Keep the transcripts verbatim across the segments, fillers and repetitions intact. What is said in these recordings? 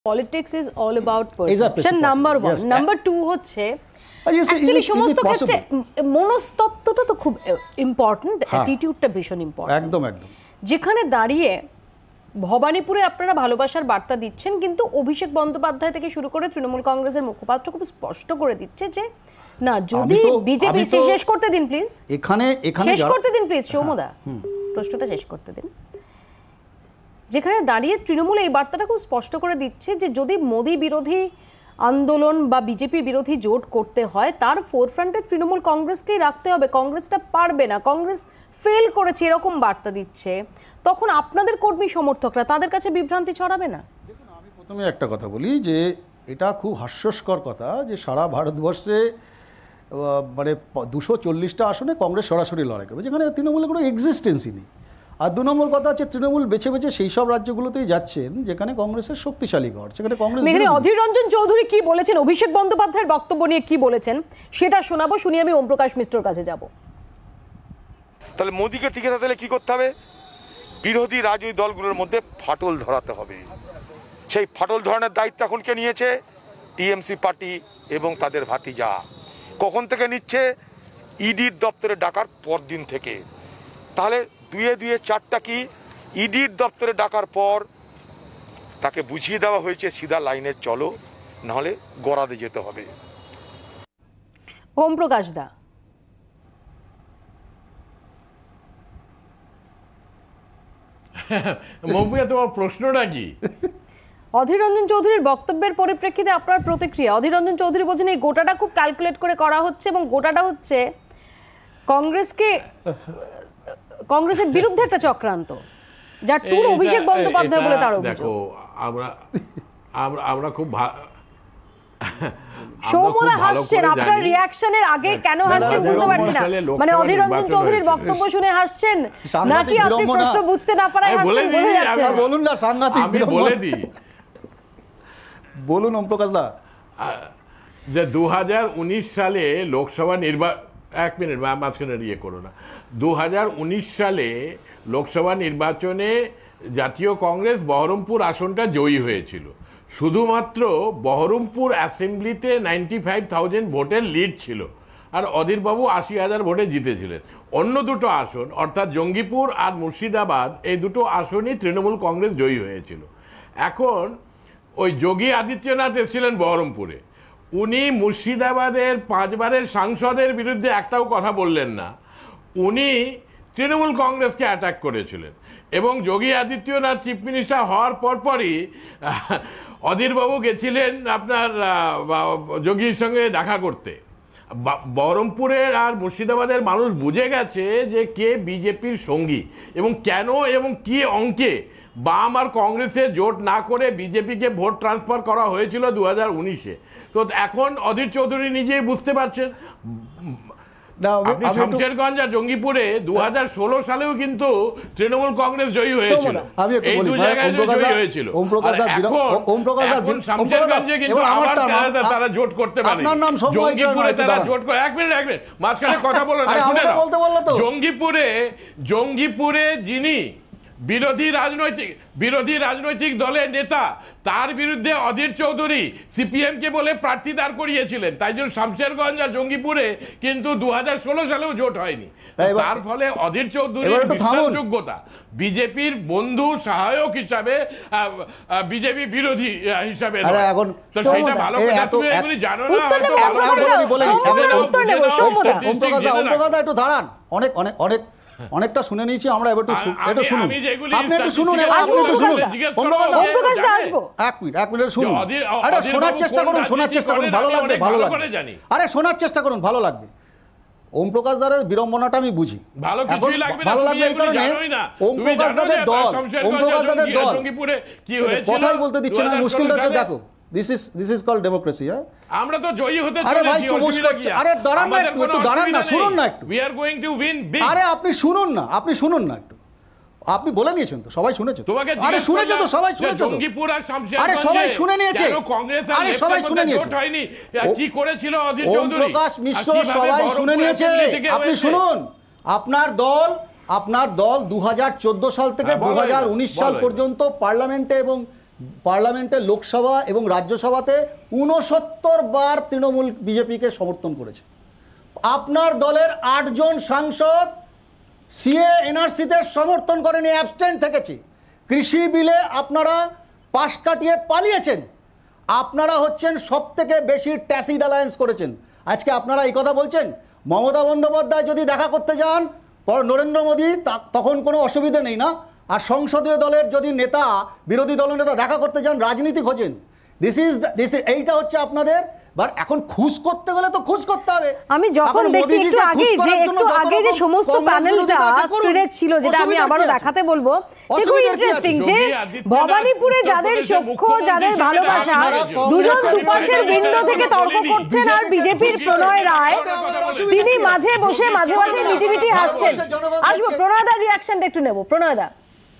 Politics is all about perception, number one. Yes. Number two হচ্ছে actually সমস্ত ক্ষেত্রে মনস্তত্ত্বটা তো খুব ইম্পর্টেন্ট, অ্যাটিটিউডটা ভীষণ ইম্পর্টেন্ট। একদম একদম। যেখানে দাঁড়িয়ে ভবানীপুরে আপনারা ভালোবাসার বার্তা দিচ্ছেন, কিন্তু অভিষেক বন্দ্যোপাধ্যায় থেকে শুরু করে তৃণমূল কংগ্রেসের মুখপাত্র খুব স্পষ্ট করে দিচ্ছে যে না, যদি বিজেপি শেষ করতে দিন প্লিজ, এখানে এখানে শেষ করতে দিন প্লিজ সৌমদা, প্রশ্নটা শেষ করতে দিন। যেখানে দাঁড়িয়ে তৃণমূল এই বার্তাটা খুব স্পষ্ট করে দিচ্ছে যে যদি মোদী বিরোধী আন্দোলন বা বিজেপি বিরোধী জোট করতে হয় তার ফোরফ্রন্টে তৃণমূল কংগ্রেসকেই রাখতে হবে, কংগ্রেসটা পারবে না, কংগ্রেস ফেল করেছে, এরকম বার্তা দিচ্ছে, তখন আপনাদের কর্মী সমর্থকরা তাদের কাছে বিভ্রান্তি ছড়াবে না? দেখুন, আমি প্রথমে একটা কথা বলি যে এটা খুব হাস্যস্কর কথা যে সারা ভারতবর্ষে মানে দুশো চল্লিশটা আসনে কংগ্রেস সরাসরি লড়াই করবে, যেখানে তৃণমূলের কোনো এক্সিস্টেন্সই নেই। আর দু নম্বর কথা হচ্ছে তৃণমূল বেছে বেছে সেই সব রাজ্যগুলোতেই যাচ্ছেন যেখানে কংগ্রেসের শক্তিশালী গড়, সেখানে কংগ্রেস। অধীর রঞ্জন চৌধুরী কি বলেছেন, অভিষেক বন্দ্যোপাধ্যায়ের বক্তব্য নিয়ে কি বলেছেন সেটা শোনাবো, শুনি আমি ওম প্রকাশ মিশ্রর কাছে যাব। তাহলে মোদীকে টিকে থাকলে কি করতে হবে? বিরোধী রাজনৈতিক দলগুলোর মধ্যে ফাটল ধরাতে হবে। সেই ফাটল ধরানোর দায়িত্ব এখন কে নিয়েছে? টিএমসি পার্টি এবং তাদের ভাতিজা। কখন থেকে নিচ্ছে? ইডির দপ্তরে ডাকার পরদিন থেকে। তাহলে দুয়ে দুয়ে চারটা কি? ইডির দপ্তরে ডাকার পর তাকে বুঝিয়ে দেওয়া হয়েছে সিধা লাইনে চলো, নাহলে গড়াতে যেতে হবে। ওম প্রকাশ দা, মৌমিয়া তোমার প্রশ্নটা কি? অধীর রঞ্জন চৌধুরীর বক্তব্যের পরিপ্রেক্ষিতে আপনার প্রতিক্রিয়া। অধীর রঞ্জন চৌধুরী বলছেন এই গোটাটা খুব ক্যালকুলেট করে করা হচ্ছে এবং গোটাটা হচ্ছে কংগ্রেসকে কংগ্রেসের বিরুদ্ধে একটা চক্রান্ত, যার টুর অভিষেক বন্দ্যোপাধ্যায় বলে তার অভিযোগ। দেখো, আমরা আমরা আমরা খুব সৌমদা হাসছেন, আপনার রিঅ্যাকশনের আগে কেন হাসছেন বুঝতে পারছি না। মানে অধীর রঞ্জন চৌধুরীর বক্তব্য শুনে হাসছেন নাকি আপনি প্রশ্ন বুঝতে না পারায় হাসছেন? বলে যাচ্ছে, বলুন না, সাংঘাতিক। আমি বলে দিই, বলুন ওম প্রকাশ দা। যে দু হাজার উনিশ সালে লোকসভা নির্বাচন, এক মিনিট মাঝখানে ইয়ে করো না, দু হাজার উনিশ সালে লোকসভা নির্বাচনে জাতীয় কংগ্রেস বহরমপুর আসনটা জয়ী হয়েছিল। শুধুমাত্র বহরমপুর অ্যাসেম্বলিতে নাইনটি ফাইভ থাউজেন্ড ভোটের লিড ছিল, আর অধীরবাবু আশি হাজার ভোটে জিতেছিলেন। অন্য দুটো আসন অর্থাৎ জঙ্গিপুর আর মুর্শিদাবাদ, এই দুটো আসনই তৃণমূল কংগ্রেস জয়ী হয়েছিল। এখন ওই যোগী আদিত্যনাথ এসেছিলেন বহরমপুরে, উনি মুর্শিদাবাদের পাঁচবারের সাংসদের বিরুদ্ধে একটাও কথা বললেন না, উনি তৃণমূল কংগ্রেসকে অ্যাটাক করেছিলেন। এবং যোগী আদিত্যনাথ চিফ মিনিস্টার হওয়ার পরপরই অধীরবাবু গেছিলেন আপনার যোগীর সঙ্গে দেখা করতে। বহরমপুরের আর মুর্শিদাবাদের মানুষ বুঝে গেছে যে কে বিজেপির সঙ্গী এবং কেন এবং কি অঙ্কে বাম আর কংগ্রেসের জোট না করে বিজেপিকে ভোট ট্রান্সফার করা হয়েছিল দু হাজার উনিশে। তো এখন অধীর চৌধুরী নিজেই বুঝতে পারছেন। আপনি শামশেরগঞ্জ আর জঙ্গিপুরে দু হাজার ষোলো সালেও কিন্তু তৃণমূল কংগ্রেস জয়ী হয়েছিল, এই দু জায়গায় জয়ী হয়েছিল। এখন শামশেরগঞ্জে কিন্তু আবার তারা জোট করতে পারে, জঙ্গিপুরে তারা জোট করে। এক মিনিট এক মিনিট মাঝখানে কথা বলো না, জঙ্গিপুরে জঙ্গিপুরে যিনি বিরোধী রাজনৈতিক বিরোধী রাজনৈতিক দলের নেতা, তার বিরুদ্ধে অধীর চৌধুরী সিপিএম কে বলে প্রার্থী দাঁড় করিয়েছিলেন, তাই জন্য শামশেরগঞ্জ আর জঙ্গিপুরে কিন্তু দু হাজার ষোলো সালেও জোট হয়নি। তার ফলে অধীর চৌধুরীর বিশ্বাসযোগ্যতা বিজেপির বন্ধু সহায়ক হিসাবে, বিজেপি বিরোধী হিসাবে সেটা ভালো করে তুমি এগুলি জানো না, একটু দাঁড়ান। অনেক অনেক অনেক অনেকটা শুনে নিয়েছি আমরা, এবার একটু শুনুন, আপনি একটু শুনুন, আপনি একটু শুনুন। এক মিনিট এক মিনিট শুনুন, আরে শোনার চেষ্টা করুন, শোনার চেষ্টা করুন, ভালো লাগবে, ভালো লাগবে, আরে শোনার চেষ্টা করুন, ভালো লাগবে। ওম প্রকাশ দারের বিড়ম্বনাটা আমি বুঝি, ভালো লাগবে এই কারণে ওম প্রকাশ দাদের দল, ওম প্রকাশ দাদের দল কথাই বলতে দিচ্ছে না। মুশকিলটা হচ্ছে, দেখো, this is this is called democracy. হ্যাঁ, আমরা তো জয়ী হতে চলেছি। আরে ভাই চমৎ করছে, আরে দাঁড়ান না একটু, একটু দাঁড়ান না, শুনুন না একটু। We are going to win big. আরে আপনি শুনুন না, আপনি শুনুন না একটু, আপনি বলে নিয়েছেন তো, সবাই শুনেছে তো। আরে শুনেছে তো, সবাই শুনেছে তো, জঙ্গিপুর আর শামশেরগঞ্জে আরে সবাই শুনে নিয়েছে, কংগ্রেস আর আরে সবাই শুনে নিয়েছে, হয়নি কি করেছিল অধীর চৌধুরী, ওম প্রকাশ মিশ্র সবাই শুনে নিয়েছে। আপনি শুনুন, আপনার দল আপনার দল দু হাজার চোদ্দ সাল থেকে দু হাজার উনিশ সাল পর্যন্ত পার্লামেন্টে এবং পার্লামেন্টে লোকসভা এবং রাজ্যসভাতে ঊনসত্তর বার তৃণমূল বিজেপিকে সমর্থন করেছে। আপনার দলের আটজন সাংসদ সিএ এনআরসিতে সমর্থন করেনি, অ্যাবস্টেন্ট থেকেছে। কৃষি বিলে আপনারা পাশ কাটিয়ে পালিয়েছেন। আপনারা হচ্ছেন সব থেকে বেশি ট্যাসিড অ্যালায়েন্স করেছেন। আজকে আপনারা এই কথা বলছেন। মমতা বন্দ্যোপাধ্যায় যদি দেখা করতে যান নরেন্দ্র মোদী, তখন কোনো অসুবিধে নেই না? আর সংসদীয় দলের যদি নেতা, বিরোধী দলনেতা দেখা করতে যান, রাজনীতি খোঁজেন। দিস ইজ দিস এইটা হচ্ছে আপনাদের। বাট এখন খুশ করতে গেলে তো খুশ করতে হবে। আমি যখন দেখছি একটু আগে যে একটু আগে যে সমস্ত প্যানেলটা স্ক্রিনে ছিল, যেটা আমি আবারও দেখাতে বলবো, খুব ইন্টারেস্টিং যে ভবানীপুরে যাদের সখ্য, যাদের ভালোবাসা, দুজন দুপাশের ভিন্ন থেকে তর্ক করছেন, আর বিজেপির প্রণয় রায় তিনি মাঝে বসে মাঝে মাঝে মিটিমিটি হাসছেন। আসবো প্রণয় দার রিয়াকশনটা একটু নেব। প্রণয় দা,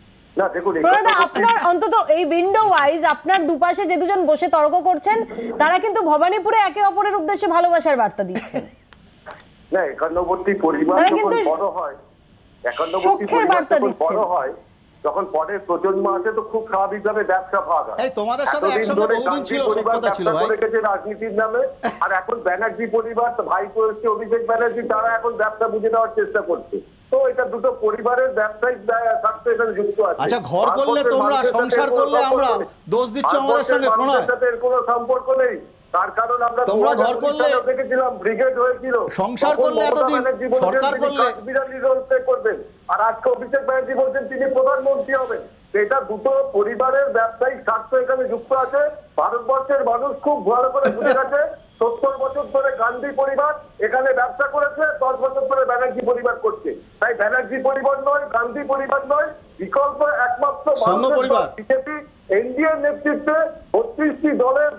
আপনার অন্তত এই উইন্ডো ওয়াইজ আপনার দুপাশে যে দুজন বসে তর্ক করছেন তারা কিন্তু ভবানীপুরে একে অপরের উদ্দেশ্যে ভালোবাসার বার্তা দিচ্ছেন। না, একান্নবর্তী পরিবার যখন বড় হয়, একান্নবর্তী পরিবার যখন বড় হয়, যখন পরের প্রজন্ম আসে, তো খুব স্বাভাবিকভাবে ব্যবসা ভাগ হয়। এই তোমাদের সাথে একসঙ্গে বহুদিন ছিল, সত্যতা ছিল ভাই। রেখেছে রাজনীতির নামে, আর এখন ব্যানার্জি পরিবার, ভাই করেছে অভিষেক ব্যানার্জি, তারা এখন ব্যবসা বুঝে দেওয়ার চেষ্টা করছে। তো এটা দুটো পরিবারের ব্যবসায়িক স্বার্থ এখানে যুক্ত আছে। আচ্ছা, ঘর করলে তোমরা, সংসার করলে আমরা, দোষ দিচ্ছ আমাদের সঙ্গে। প্রণয়, এর কোনো সম্পর্ক নেই। তার কারণ আমরা তোমরা ঘর করলে দেখেছিলাম, ব্রিগেড হয়েছিল, সংসার করলে এতদিন, সরকার করলে করবেন, আর আজকে অভিষেক ব্যানার্জি বলছেন তিনি প্রধানমন্ত্রী হবেন। এটা দুটো পরিবারের ব্যবসায়িক স্বার্থ এখানে যুক্ত আছে। ভারতবর্ষের মানুষ খুব ভালো করে বুঝে গেছে, সত্তর বছর ধরে গান্ধী পরিবার এখানে ব্যবসা করেছে, দশ বছর ধরে ব্যানার্জি পরিবার করছে। তাই ব্যানার্জি পরিবার নয়, গান্ধী পরিবার নয়, বিকল্প একমাত্র বিজেপি এনডিএর নেতৃত্বে বত্রিশটি দলের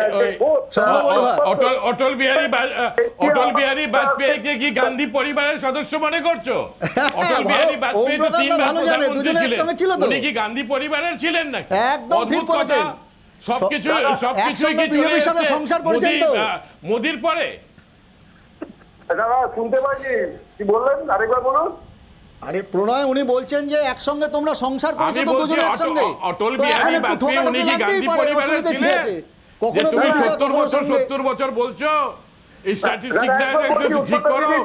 অটল বিহারী অটল বিহারী বাজপেয়ীকে কি গান্ধী পরিবারের সদস্য মনে করছো? অটল বিহারী বাজপেয়ী তো তিনবার প্রধানমন্ত্রী ছিলেন, উনি কি গান্ধী পরিবারের ছিলেন না? একদম ঠিক করেছেন। সবকিছু সবকিছুই কি বিজেপির সাথে সংসার করেছেন তো মোদির পরে? দাদা শুনতে পাচ্ছি, কি বললেন আরেকবার বলুন। আরে প্রণয়, উনি বলছেন যে একসঙ্গে তোমরা সংসার করেছো তো দুজনে একসঙ্গে। অটল বিহারী বাজপেয়ী উনি কি গান্ধী পরিবারের ছিলেন? কখনো তুমি সত্তর বছর সত্তর বছর বলছো, এই স্ট্যাটিস্টিকটা একটু ঠিক করো।